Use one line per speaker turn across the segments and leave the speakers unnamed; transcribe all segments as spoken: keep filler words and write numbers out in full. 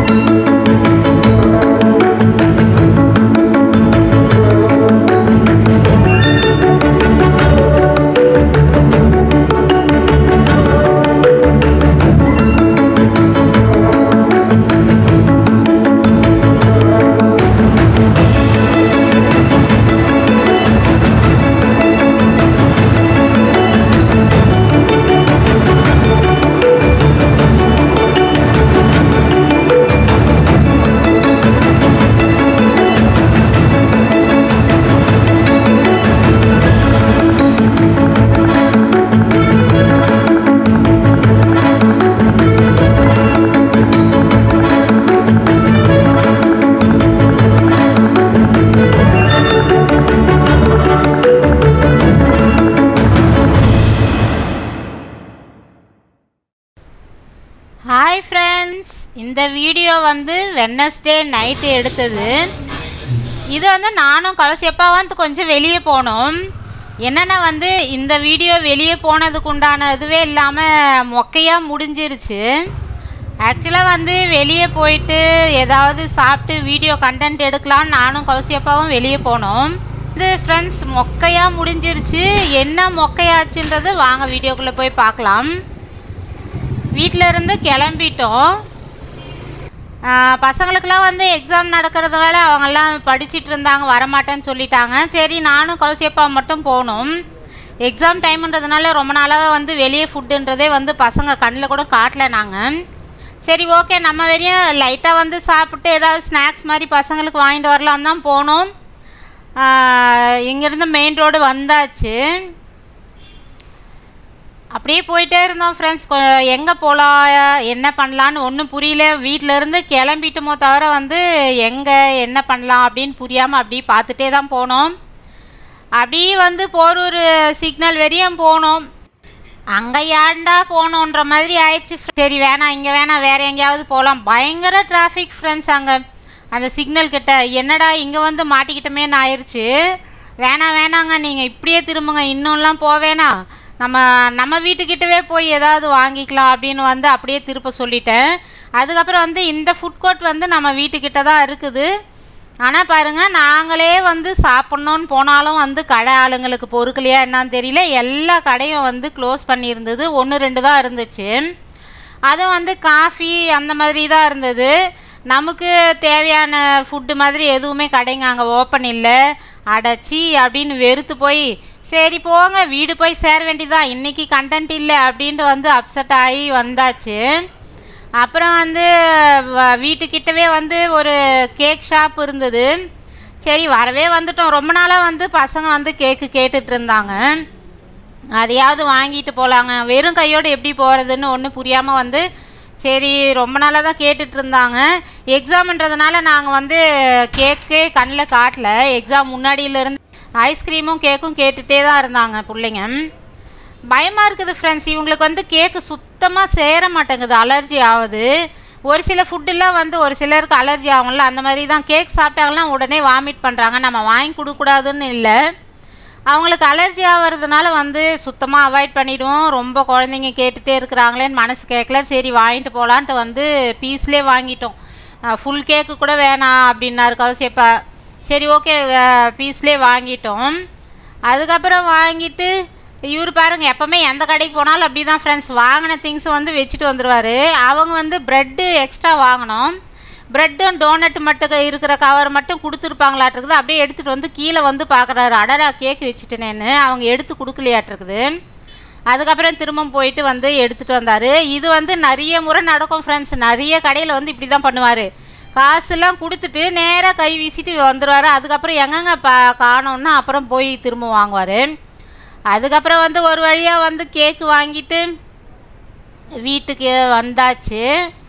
Hi friends, இந்த வீடியோ வந்து வெட்னஸ்டே நைட் எடுத்தது. இது வந்து நானும் கலசியப்பா வந்து கொஞ்சம் வெளியே போனோம். என்னன்னா வந்து இந்த வீடியோ வெளியே போனதுக்கு உண்டான இதுவே இல்லாமல் மொக்கையாக முடிஞ்சிருச்சு. ஆக்சுவலாக வந்து வெளியே போயிட்டு ஏதாவது சாப்பிட்டு வீடியோ கண்டென்ட் எடுக்கலான்னு நானும் கலசியப்பாவும் வெளியே போனோம். இது ஃப்ரெண்ட்ஸ் மொக்கையாக முடிஞ்சிருச்சு. என்ன மொக்கையாச்சுன்றது வாங்க வீடியோக்குள்ளே போய் பார்க்கலாம். வீட்டில் இருந்து கிளம்பிட்டோம். பசங்களுக்கெல்லாம் வந்து எக்ஸாம் நடக்கிறதுனால அவங்கெல்லாம் படிச்சுட்டு இருந்தாங்க, வரமாட்டேன்னு சொல்லிட்டாங்க. சரி நானும் கௌசியப்பா மட்டும் போனோம். எக்ஸாம் டைம்ன்றதுனால ரொம்ப நாளாக வந்து வெளியே ஃபுட்டுன்றதே வந்து பசங்க கண்ணில் கூட காட்டலை நாங்கள். சரி ஓகே நம்ம வரையும் லைட்டாக வந்து சாப்பிட்டு ஏதாவது ஸ்நாக்ஸ் மாதிரி பசங்களுக்கு வாங்கிட்டு வரலாம் தான் போனோம். இங்கேருந்து மெயின் ரோடு வந்தாச்சு. அப்படியே போயிட்டே இருந்தோம் ஃப்ரெண்ட்ஸ். எங்கே போகலாம் என்ன பண்ணலான்னு ஒன்றும் புரியல. வீட்டிலேருந்து கிளம்பிட்டோமோ தவிர வந்து எங்கே என்ன பண்ணலாம் அப்படின்னு புரியாமல் அப்படியே பார்த்துட்டே தான் போனோம். அப்படியே வந்து போரூர் சிக்னல் வரையும் போனோம். அங்கே ஏன்டா போகணுன்ற மாதிரி ஆயிடுச்சு. சரி வேணாம் இங்கே வேணாம் வேறு எங்கேயாவது போகலாம். பயங்கர டிராஃபிக் ஃப்ரெண்ட்ஸ் அங்கே அந்த சிக்னல் கிட்ட. என்னடா இங்கே வந்து மாட்டிக்கிட்டோமேன்னு ஆயிடுச்சு. வேணாம் வேணாங்க நீங்கள் இப்படியே திரும்புங்க, இன்னும்லாம் போவேணா, நம்ம நம்ம வீட்டுக்கிட்டவே போய் ஏதாவது வாங்கிக்கலாம் அப்படின்னு வந்து அப்படியே திருப்ப சொல்லிட்டேன். அதுக்கப்புறம் வந்து இந்த ஃபுட் கோர்ட் வந்து நம்ம வீட்டுக்கிட்ட தான் இருக்குது. ஆனால் பாருங்கள் நாங்களே வந்து சாப்பிட்ணுன்னு போனாலும் வந்து கடை ஆளுங்களுக்கு பொறுக்கலையா என்னான்னு தெரியல. எல்லா கடையும் வந்து க்ளோஸ் பண்ணியிருந்தது. ஒன்று ரெண்டு தான் இருந்துச்சு. அதுவும் வந்து காஃபி அந்த மாதிரி தான் இருந்தது. நமக்கு தேவையான ஃபுட்டு மாதிரி எதுவுமே கடைங்க அங்கே ஓப்பன் இல்லை. அடைச்சி அப்படின்னு வெறுத்து போய் சரி போங்க வீடு போய் சேர வேண்டியதான், இன்றைக்கி கண்டென்ட் இல்லை அப்படின்ட்டு வந்து அப்செட் ஆகி வந்தாச்சு. அப்புறம் வந்து வீட்டுக்கிட்டவே வந்து ஒரு கேக் ஷாப் இருந்தது. சரி வரவே வந்துட்டோம். ரொம்ப நாளாக வந்து பசங்க வந்து கேக்கு கேட்டுட்டு இருந்தாங்க, அதையாவது வாங்கிட்டு போகலாங்க. வெறும் கையோடு எப்படி போகிறதுன்னு ஒன்றும் புரியாமல் வந்து சரி ரொம்ப நாளாக தான் கேட்டுட்டு இருந்தாங்க. எக்ஸாம்ன்றதுனால நாங்கள் வந்து கேக்கே கண்ணில் காட்டல. எக்ஸாம் முன்னாடியிலேருந்து ஐஸ்கிரீமும் கேக்கும் கேட்டுகிட்டே தான் இருந்தாங்க பிள்ளைங்க. பயமாக இருக்குது ஃப்ரெண்ட்ஸ். இவங்களுக்கு வந்து கேக்கு சுத்தமாக சேர மாட்டேங்குது, அலர்ஜி ஆகுது. ஒரு சில ஃபுட்டெல்லாம் வந்து ஒரு சிலருக்கு அலர்ஜி ஆகும்ல, அந்த மாதிரி தான் கேக் சாப்பிட்டாங்கன்னா உடனே வாமிட் பண்ணுறாங்க. நம்ம வாங்கி கொடுக்கூடாதுன்னு இல்லை, அவங்களுக்கு அலர்ஜி ஆகிறதுனால வந்து சுத்தமாக அவாய்ட் பண்ணிவிடுவோம். ரொம்ப குழந்தைங்க கேட்டுகிட்டே இருக்கிறாங்களேன்னு மனசு கேட்கல. சரி வாங்கிட்டு போகலான்ட்டு வந்து பீஸ்லேயே வாங்கிட்டோம். ஃபுல் கேக்கு கூட வேணாம் அப்படின்னாரு கௌசியப்பா. சரி ஓகே பீஸ்லேயே வாங்கிட்டோம். அதுக்கப்புறம் வாங்கிட்டு இவர் பாருங்கள் எப்போவுமே எந்த கடைக்கு போனாலும் அப்படி தான் ஃப்ரெண்ட்ஸ், வாங்கின திங்ஸ் வந்து வச்சுட்டு வந்துடுவார். அவங்க வந்து ப்ரெட்டு எக்ஸ்ட்ரா வாங்கினோம். ப்ரெட்டும் டோனட் மட்டும் இருக்கிற கவர் மட்டும் கொடுத்துருப்பாங்களாட்டிருக்குது. அப்படியே எடுத்துகிட்டு வந்து கீழே வந்து பார்க்குறாரு, அடடா கேக் வச்சுட்டேனேன்னு. அவங்க எடுத்து கொடுக்கலையாட்டிருக்குது. அதுக்கப்புறம் திரும்ப போயிட்டு வந்து எடுத்துகிட்டு வந்தார். இது வந்து நிறைய முறை நடக்கும் ஃப்ரெண்ட்ஸ். நிறைய கடையில் வந்து இப்படி தான் பண்ணுவார். காசுலாம் கொடுத்துட்டு நேராக கை வீசிட்டு வந்துடுவார். அதுக்கப்புறம் எங்கெங்க பா காணோன்னா அப்புறம் போய் திரும்ப வாங்குவார். அதுக்கப்புறம் வந்து ஒரு வழியாக வந்து கேக்கு வாங்கிட்டு வீட்டுக்கு வந்தாச்சு.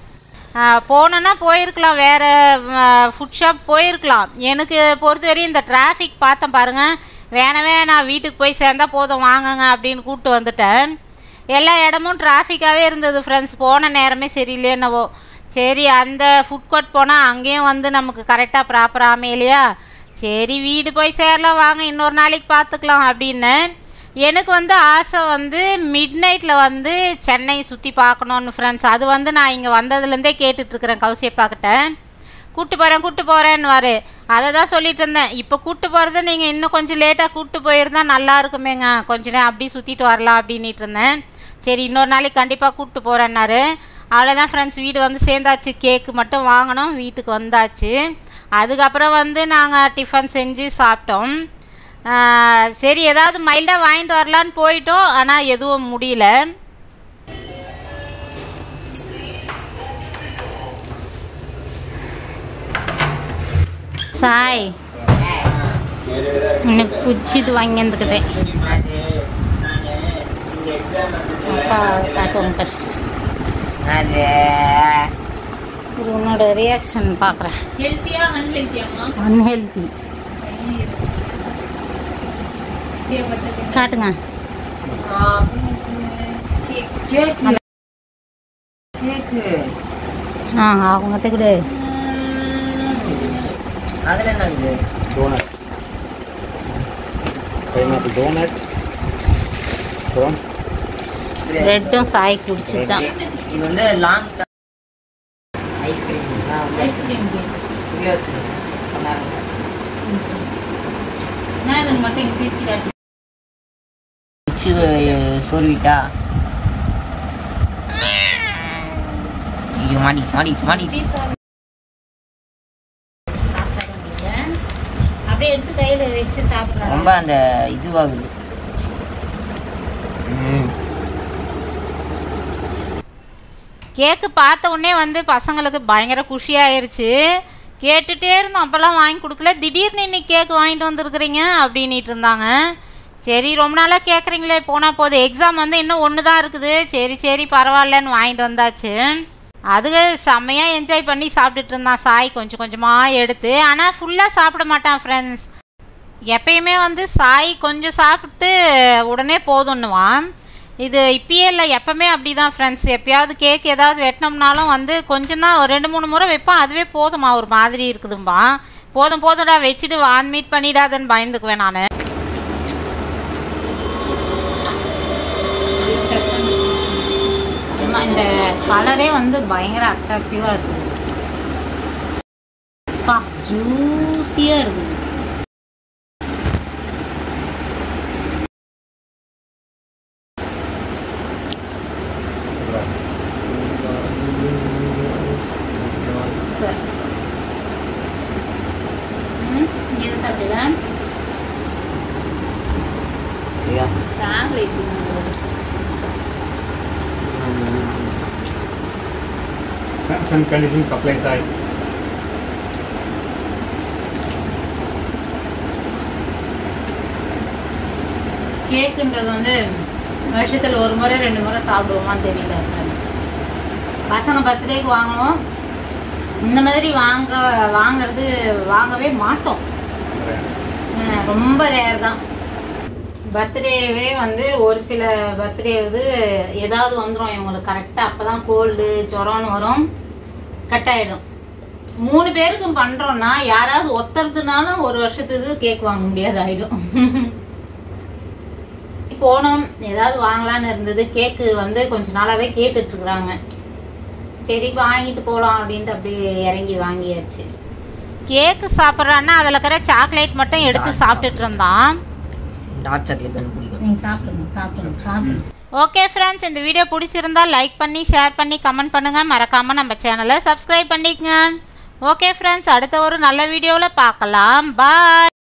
போனோன்னா போயிருக்கலாம், வேறு ஃபுட் ஷாப் போயிருக்கலாம். எனக்கு பொறுத்த வரையும் இந்த டிராஃபிக் பார்த்தேன் பாருங்கள், வேணவே நான் வீட்டுக்கு போய் சேர்ந்தால் போதும் வாங்குங்க அப்படின்னு கூப்பிட்டு வந்துட்டேன். எல்லா இடமும் டிராஃபிக்காகவே இருந்தது ஃப்ரெண்ட்ஸ். போன நேரமே சரியில்லையேன்னவோ. சரி அந்த ஃபுட் கோர்ட் போனால் அங்கேயும் வந்து நமக்கு கரெக்டாக ப்ராப்பராக அமையலையா. சரி வீடு போய் சேரலாம் வாங்க இன்னொரு நாளைக்கு பார்த்துக்கலாம் அப்படின்னு. எனக்கு வந்து ஆசை வந்து மிட் நைட்டில் வந்து சென்னை சுற்றி பார்க்கணுன்னு ஃப்ரெண்ட்ஸ். அது வந்து நான் இங்கே வந்ததுலேருந்தே கேட்டுட்ருக்குறேன் கௌசியப்பாக்கிட்ட. கூப்பிட்டு போகிறேன் கூப்பிட்டு போகிறேன்னுவார். அதை தான் சொல்லிட்டு இருந்தேன். இப்போ கூப்பிட்டு போகிறது நீங்கள் இன்னும் கொஞ்சம் லேட்டாக கூப்பிட்டு போயிருந்தா நல்லா இருக்குமேங்க, கொஞ்ச நேரம் அப்படி சுற்றிட்டு வரலாம் அப்படின்ட்டு இருந்தேன். சரி இன்னொரு நாளைக்கு கண்டிப்பாக கூப்பிட்டு போகிறேன்னாரு. அவ்வளோதான் ஃப்ரெண்ட்ஸ், வீடு வந்து சேர்ந்தாச்சு. கேக்கு மட்டும் வாங்கினோம், வீட்டுக்கு வந்தாச்சு. அதுக்கப்புறம் வந்து நாங்கள் டிஃபன் செஞ்சு சாப்பிட்டோம். சரி ஏதாவது மைல்டாக வாங்கிட்டு வரலான்னு போயிட்டோம், ஆனால் எதுவும் முடியல. சாய் எனக்கு பிடிச்சிது வாங்கி வந்துக்குது. அப்பா காட்டுவோங்க, அது உன்னோட ரியாக்ஷன் பார்க்குறேன்.
ஹெல்த்தியா அன்ஹெல்த்தியாமா?
அன்ஹெல்த்தி. காட்டுங்க. ஆ அவங்க கூட
அதில் என்ன இருக்குது? டோனட், பைனாப்பிள் டோனட், அப்புறம்
பிரெட்டும் சாய் குடிச்சு தான்.
இது வந்து லாங் ஐஸ்கிரீம்.
ஐஸ்கிரீம்
உள்ளே வச்சுருக்கேன்.
இது மட்டும் இங்கே பிரிச்சு காட்டு.
பிச்சு சொருவிட்டா ஐயோ மாடிச்சு மாடிச்சு மாடிச்சு.
அப்படியே எடுத்து கையில் வச்சு சாப்பிட்றேன்.
ரொம்ப அந்த இதுவாகுது.
கேக்கு பார்த்த உடனே வந்து பசங்களுக்கு பயங்கர குஷியாயிருச்சு. கேட்டுகிட்டே இருந்தோம், அப்போல்லாம் வாங்கி கொடுக்கல, திடீர்னு இன்னைக்கு கேக்கு வாங்கிட்டு வந்துருக்குறீங்க அப்படின்ட்டு இருந்தாங்க. சரி ரொம்ப நாளாக கேட்குறீங்களே, போனால் போதும், எக்ஸாம் வந்து இன்னும் ஒன்று தான் இருக்குது, சரி சரி பரவாயில்லன்னு வாங்கிட்டு வந்தாச்சு. அதுக்கு செம்மையாக என்ஜாய் பண்ணி சாப்பிட்டுட்டு இருந்தான் சாய், கொஞ்சம் கொஞ்சமாக எடுத்து. ஆனால் ஃபுல்லாக சாப்பிட மாட்டான் ஃப்ரெண்ட்ஸ். எப்பயுமே வந்து சாய் கொஞ்சம் சாப்பிட்டு உடனே போதுன்னுவான். இது இப்பயே இல்லை, எப்போவுமே அப்படி தான் ஃப்ரெண்ட்ஸ். எப்போயாவது கேக் ஏதாவது வெட்டினோம்னாலும் வந்து கொஞ்சம் தான், ஒரு ரெண்டு மூணு முறை வைப்பான், அதுவே போதுமா ஒரு மாதிரி இருக்குதும்பா. போதும் போதும்டா வச்சுட்டு வான்மீட் பண்ணிடாதுன்னு பயந்துக்குவேன் நான். இந்த கலரே வந்து பயங்கர அட்ராக்டிவாக இருக்குது. பா ஜூஸியாக இருக்குது. இது சாப்பிடுதா chocolate
Terms and conditions apply side.
கேக்குன்றது வந்து வருஷத்தில் ஒரு முறை ரெண்டு முறை சாப்பிடுவோமான்னு தெரியல ஃப்ரெண்ட்ஸ். பசங்க பர்த்டேக்கு வாங்குவோம், இந்த மாதிரி வாங்க வாங்கிறது வாங்கவே மாட்டோம், ரொம்ப ரேர் தான். பர்த்டேவே வந்து ஒரு சில பர்த்டே வந்து ஏதாவது வந்துடும் இவங்களுக்கு கரெக்டாக, அப்போ தான் கோல்டு ஜுரம்னு வரும், கட் ஆகிடும். மூணு பேருக்கும் பண்ணுறோன்னா யாராவது ஒத்துறதுனாலும் ஒரு வருஷத்துக்கு கேக் வாங்க முடியாது ஆகிடும். போனோம் ஏதாவது வாங்கலான்னு இருந்தது, கேக்கு வந்து கொஞ்ச நாளாகவே கேட்டுட்ருக்குறாங்க. சரி வாங்கிட்டு போகலாம் அப்படின்ட்டு அப்படியே இறங்கி வாங்கியாச்சு. கேக்கு சாப்பிட்றான்னா அதில் இருக்கிற சாக்லேட் மட்டும் எடுத்து சாப்பிட்டுட்டு இருந்தான்.
டார்க் சாக்லேட் தான் பிடிக்கும்.
நீங்கள் சாப்பிடுங்க சாப்பிடுங்க சாப்பிடுங்க. ஓகே ஃப்ரெண்ட்ஸ், இந்த வீடியோ பிடிச்சிருந்தா லைக் பண்ணி ஷேர் பண்ணி கமெண்ட் பண்ணுங்கள். மறக்காமல் நம்ம சேனலை சப்ஸ்கிரைப் பண்ணிக்கங்க. ஓகே ஃப்ரெண்ட்ஸ், அடுத்த ஒரு நல்ல வீடியோவில் பார்க்கலாம். பாய்.